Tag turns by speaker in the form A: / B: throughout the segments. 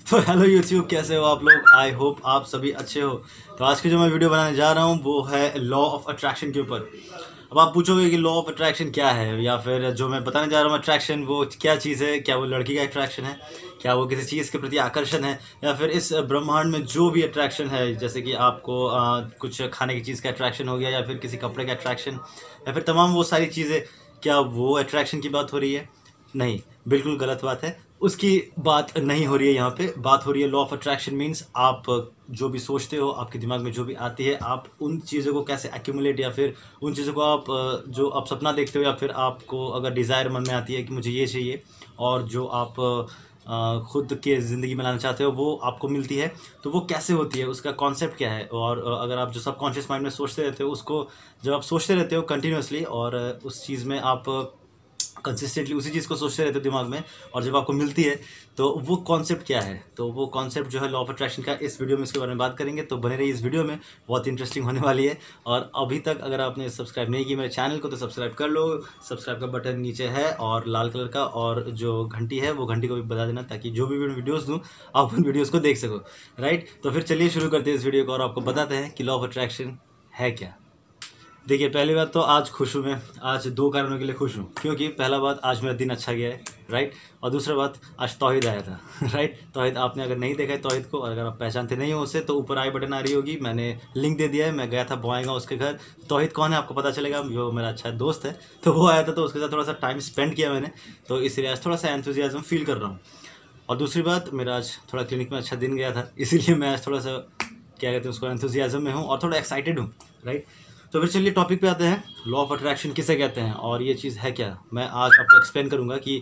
A: तो hello YouTube, कैसे हो आप लोग। आई होप आप सभी अच्छे हो। तो आज की जो मैं वीडियो बनाने जा रहा हूँ वो है लॉ ऑफ अट्रैक्शन के ऊपर। अब आप पूछोगे कि लॉ ऑफ अट्रैक्शन क्या है, या फिर जो मैं बताने जा रहा हूँ अट्रैक्शन वो क्या चीज़ है। क्या वो लड़की का अट्रैक्शन है, क्या वो किसी चीज़ के प्रति आकर्षण है, या फिर इस ब्रह्मांड में जो भी अट्रैक्शन है, जैसे कि आपको कुछ खाने की चीज़ का अट्रैक्शन हो गया, या फिर किसी कपड़े का अट्रैक्शन, या फिर तमाम वो सारी चीज़ें, क्या वो अट्रैक्शन की बात हो रही है? नहीं, बिल्कुल गलत बात है। उसकी बात नहीं हो रही है। यहाँ पे बात हो रही है लॉ ऑफ अट्रैक्शन मीन्स आप जो भी सोचते हो, आपके दिमाग में जो भी आती है, आप उन चीज़ों को कैसे एक्यूमुलेट, या फिर उन चीज़ों को आप जो आप सपना देखते हो, या फिर आपको अगर डिज़ायर मन में आती है कि मुझे ये चाहिए, और जो आप खुद के ज़िंदगी में लाना चाहते हो वो आपको मिलती है, तो वो कैसे होती है, उसका कॉन्सेप्ट क्या है। और अगर आप जो सबकॉन्शियस माइंड में सोचते रहते हो, उसको जब आप सोचते रहते हो कंटिन्यूसली, और उस चीज़ में आप कंसिस्टेंटली उसी चीज़ को सोचते रहते हो दिमाग में, और जब आपको मिलती है तो वो कॉन्सेप्ट क्या है, तो वो कॉन्सेप्ट जो है लॉ ऑफ अट्रैक्शन का, इस वीडियो में इसके बारे में बात करेंगे। तो बने रहिए इस वीडियो में, बहुत इंटरेस्टिंग होने वाली है। और अभी तक अगर आपने सब्सक्राइब नहीं किया मेरे चैनल को तो सब्सक्राइब कर लो। सब्सक्राइब का बटन नीचे है और लाल कलर का, और जो घंटी है वो घंटी को भी बता देना, ताकि जो भी वीडियोज़ दूँ आप उन वीडियोज़ को देख सको। राइट, तो फिर चलिए शुरू करते हैं इस वीडियो को, और आपको बताते हैं कि लॉ ऑफ अट्रैक्शन है क्या। देखिए, पहली बात तो आज खुश हूँ मैं। आज दो कारणों के लिए खुश हूँ, क्योंकि पहला बात, आज मेरा दिन अच्छा गया है, राइट। और दूसरा बात, आज तौहीद आया था राइट। तौहीद आपने अगर नहीं देखा है तौहीद को, और अगर आप पहचानते नहीं हो उससे, तो ऊपर आई बटन आ रही होगी, मैंने लिंक दे दिया है। मैं गया था बोआएगा उसके घर। तौहीद कौन है आपको पता चलेगा, जो मेरा अच्छा दोस्त है। तो वो आया था, तो उसके साथ थोड़ा सा टाइम स्पेंड किया मैंने, तो इसलिए आज थोड़ा सा एंथुजियाज्म फील कर रहा हूँ। और दूसरी बात, मेरा आज थोड़ा क्लिनिक में अच्छा दिन गया था, इसीलिए मैं आज थोड़ा सा, क्या कहते हैं उसको, एंथुजियाज्म में हूँ और थोड़ा एक्साइटेड हूँ, राइट। तो फिर चलिए टॉपिक पे आते हैं। लॉ ऑफ अट्रैक्शन किसे कहते हैं और ये चीज़ है क्या, मैं आज आपको एक्सप्लेन करूँगा कि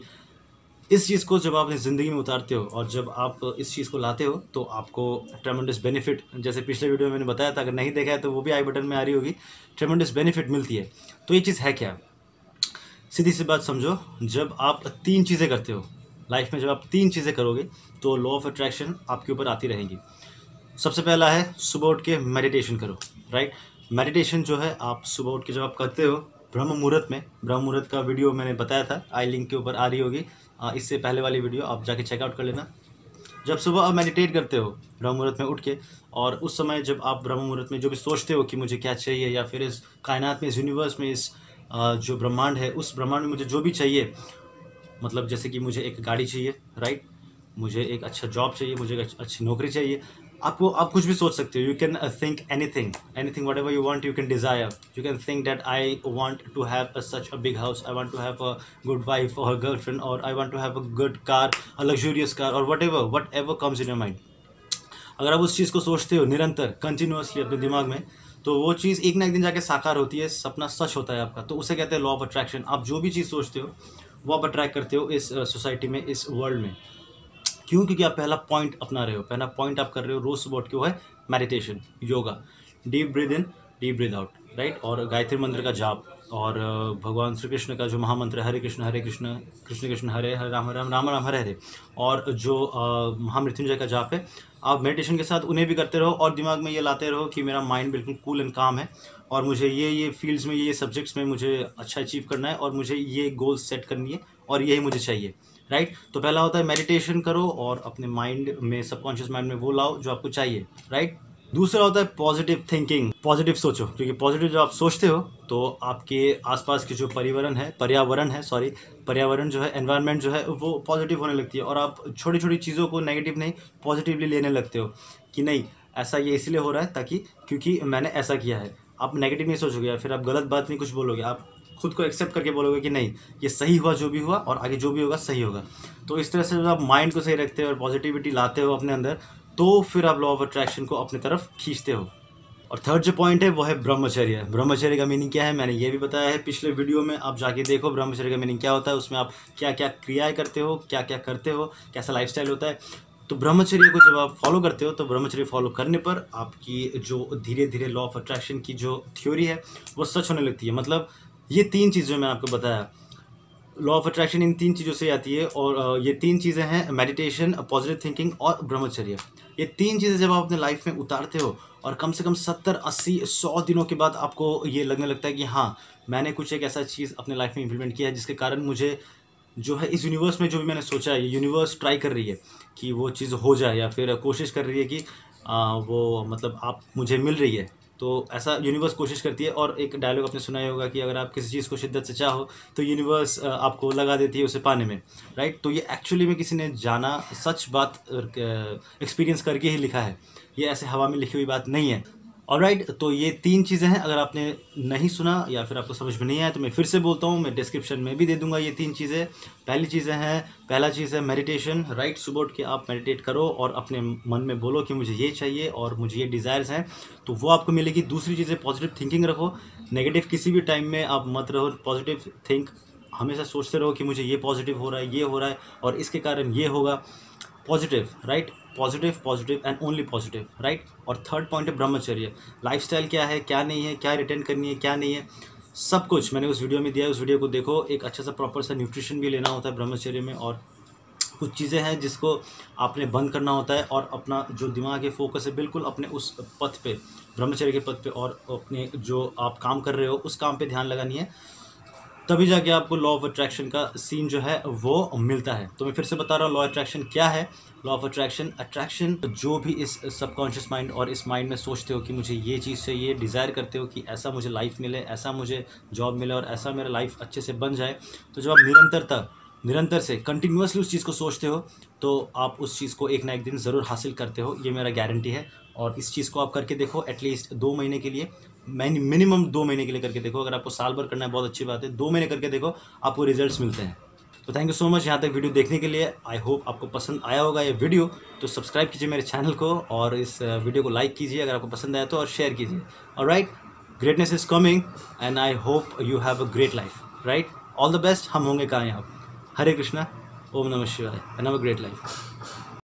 A: इस चीज़ को जब आप अपनी ज़िंदगी में उतारते हो और जब आप इस चीज़ को लाते हो, तो आपको ट्रेमेंडस बेनिफिट, जैसे पिछले वीडियो में मैंने बताया था, अगर नहीं देखा है तो वो भी आई बटन में आ रही होगी, ट्रेमेंडस बेनिफिट मिलती है। तो ये चीज़ है क्या, सीधी सी बात समझो। जब आप तीन चीज़ें करते हो लाइफ में, जब आप तीन चीज़ें करोगे तो लॉ ऑफ अट्रैक्शन आपके ऊपर आती रहेगी। सबसे पहला है सुबह उठ के मेडिटेशन करो, राइट। मेडिटेशन जो है, आप सुबह उठ के जब आप करते हो ब्रह्म मुहूर्त में, ब्रह्म मुहूर्त का वीडियो मैंने बताया था, आई लिंक के ऊपर आ रही होगी, इससे पहले वाली वीडियो आप जाके चेकआउट कर लेना। जब सुबह आप मेडिटेट करते हो ब्रह्म मुहूर्त में उठ के, और उस समय जब आप ब्रह्म मुहूर्त में जो भी सोचते हो कि मुझे क्या चाहिए, या फिर इस कायनात में, इस यूनिवर्स में, इस जो ब्रह्मांड है, उस ब्रह्मांड में मुझे जो भी चाहिए, मतलब जैसे कि मुझे एक गाड़ी चाहिए, राइट, मुझे एक अच्छा जॉब चाहिए, मुझे एक अच्छी नौकरी चाहिए, आपको, आप कुछ भी सोच सकते हो। You can think anything, anything whatever you want, you can desire. You can think that I want to have such a big house, I want to have a good wife और girlfriend, और I want to have a good car, a luxurious car, और whatever comes in your mind. अगर आप उस चीज़ को सोचते हो निरंतर, कंटिन्यूसली अपने दिमाग में, तो वो चीज़ एक ना एक दिन जाके साकार होती है, सपना सच होता है आपका। तो उसे कहते हैं लॉ ऑफ अट्रैक्शन। आप जो भी चीज़ सोचते हो वो आप अट्रैक्ट करते हो इस सोसाइटी में, इस वर्ल्ड में। क्यों? क्योंकि आप पहला पॉइंट अपना रहे हो, पहला पॉइंट आप कर रहे हो रोज सुबह उठ के, वो है meditation, yoga, deep breathe in, deep breathe out, right. और गायत्री मंत्र का जाप, और भगवान श्री कृष्ण का जो महामंत्र है, हरे कृष्ण कृष्ण कृष्ण हरे हरे, राम राम राम राम हरे हरे, और जो महामृत्युंजय का जाप है, आप मेडिटेशन के साथ उन्हें भी करते रहो, और दिमाग में ये लाते रहो कि मेरा माइंड बिल्कुल कूल एंड काम है, और मुझे ये फील्ड्स में, ये सब्जेक्ट्स में मुझे अच्छा अचीव करना है, और मुझे ये गोल्स सेट करनी है, और यही मुझे चाहिए, राइट। तो पहला होता है मेडिटेशन करो, और अपने माइंड में, सबकॉन्शियस माइंड में वो लाओ जो आपको चाहिए, राइट। दूसरा होता है पॉजिटिव थिंकिंग, पॉजिटिव सोचो, क्योंकि पॉजिटिव जब आप सोचते हो तो आपके आसपास की जो पर्यावरण जो है, एनवायरनमेंट जो है, वो पॉजिटिव होने लगती है, और आप छोटी छोटी चीज़ों को नेगेटिव नहीं, पॉजिटिवली लेने लगते हो कि नहीं, ऐसा ये इसलिए हो रहा है ताकि, क्योंकि मैंने ऐसा किया है। आप नेगेटिव नहीं सोचोगे, या फिर आप गलत बात नहीं कुछ बोलोगे, आप खुद को एक्सेप्ट करके बोलोगे कि नहीं, ये सही हुआ जो भी हुआ, और आगे जो भी होगा सही होगा। तो इस तरह से जब आप माइंड को सही रखते हो और पॉजिटिविटी लाते हो अपने अंदर, तो फिर आप लॉ ऑफ अट्रैक्शन को अपनी तरफ खींचते हो। और थर्ड जो पॉइंट है वो है ब्रह्मचर्य। ब्रह्मचर्य का मीनिंग क्या है, मैंने ये भी बताया है पिछले वीडियो में, आप जाके देखो ब्रह्मचर्य का मीनिंग क्या होता है, उसमें आप क्या क्या क्रियाएं करते हो, क्या क्या करते हो, कैसा लाइफस्टाइल होता है। तो ब्रह्मचर्य को जब आप फॉलो करते हो, तो ब्रह्मचर्य फॉलो करने पर आपकी जो धीरे धीरे लॉ ऑफ अट्रैक्शन की जो थ्योरी है वो सच होने लगती है। मतलब ये तीन चीज़ें मैंने आपको बताया, लॉ ऑफ अट्रैक्शन इन तीन चीज़ों से आती है, और ये तीन चीज़ें हैं मेडिटेशन, पॉजिटिव थिंकिंग और ब्रह्मचर्य। ये तीन चीज़ें जब आप अपने लाइफ में उतारते हो, और कम से कम 70, 80, 100 दिनों के बाद आपको ये लगने लगता है कि हाँ, मैंने कुछ एक ऐसा चीज़ अपने लाइफ में इम्प्लीमेंट किया है जिसके कारण मुझे जो है इस यूनिवर्स में जो भी मैंने सोचा है, ये यूनिवर्स ट्राई कर रही है कि वो चीज़ हो जाए, या फिर कोशिश कर रही है कि वो मतलब आप मुझे मिल रही है। तो ऐसा यूनिवर्स कोशिश करती है। और एक डायलॉग आपने सुना ही होगा कि अगर आप किसी चीज़ को शिद्दत से चाहो तो यूनिवर्स आपको लगा देती है उसे पाने में, राइट। तो ये एक्चुअली में किसी ने जाना सच बात एक्सपीरियंस करके ही लिखा है, ये ऐसे हवा में लिखी हुई बात नहीं है। ऑलराइट, तो ये 3 चीज़ें हैं। अगर आपने नहीं सुना या फिर आपको समझ में नहीं आया तो मैं फिर से बोलता हूँ, मैं डिस्क्रिप्शन में भी दे दूंगा ये 3 चीज़ें। पहला चीज़ है मेडिटेशन, राइट। सुबह उठ के आप मेडिटेट करो और अपने मन में बोलो कि मुझे ये चाहिए और मुझे ये डिज़ायर्स हैं, तो वो आपको मिलेगी। दूसरी चीज़ है पॉजिटिव थिंकिंग रखो, नेगेटिव किसी भी टाइम में आप मत रहो, पॉजिटिव थिंक, हमेशा सोचते रहो कि मुझे ये पॉजिटिव हो रहा है, ये हो रहा है और इसके कारण ये होगा। Positive, right, positive and only positive, right. और थर्ड पॉइंट है ब्रह्मचर्य। लाइफस्टाइल क्या है, क्या नहीं है, क्या रिटर्न करनी है, क्या नहीं है, सब कुछ मैंने उस वीडियो में दिया है। उस वीडियो को देखो। एक अच्छा सा प्रॉपर सा न्यूट्रिशन भी लेना होता है ब्रह्मचर्य में, और कुछ चीज़ें हैं जिसको आपने बंद करना होता है और अपना जो दिमाग है फोकस है बिल्कुल अपने उस पथ पे, ब्रह्मचर्य के पथ पे, और अपने जो आप काम कर रहे हो उस काम पे ध्यान लगानी है। तभी जाके आपको लॉ ऑफ अट्रैक्शन का सीन जो है वो मिलता है। तो मैं फिर से बता रहा हूँ लॉ अट्रैक्शन क्या है। लॉ ऑफ अट्रैक्शन जो भी इस सबकॉन्शियस माइंड और इस माइंड में सोचते हो कि मुझे ये चीज़ चाहिए, डिज़ायर करते हो कि ऐसा मुझे लाइफ मिले, ऐसा मुझे जॉब मिले और ऐसा मेरा लाइफ अच्छे से बन जाए, तो जब आप निरंतर से कंटिन्यूसली उस चीज़ को सोचते हो तो आप उस चीज़ को एक ना एक दिन ज़रूर हासिल करते हो, ये मेरा गारंटी है। और इस चीज़ को आप करके देखो एटलीस्ट 2 महीने के लिए, मिनिमम 2 महीने के लिए करके देखो। अगर आपको साल भर करना है बहुत अच्छी बात है, 2 महीने करके देखो, आपको रिजल्ट्स मिलते हैं। तो थैंक यू सो मच यहाँ तक वीडियो देखने के लिए। आई होप आपको पसंद आया होगा ये वीडियो। तो सब्सक्राइब कीजिए मेरे चैनल को और इस वीडियो को लाइक कीजिए अगर आपको पसंद आया तो, और शेयर कीजिए। Alright, greatness is coming and I hope you have a great life, right. All the best. हम होंगे कामयाब। Hare Krishna, Om Namah Shivaya, and have a great life.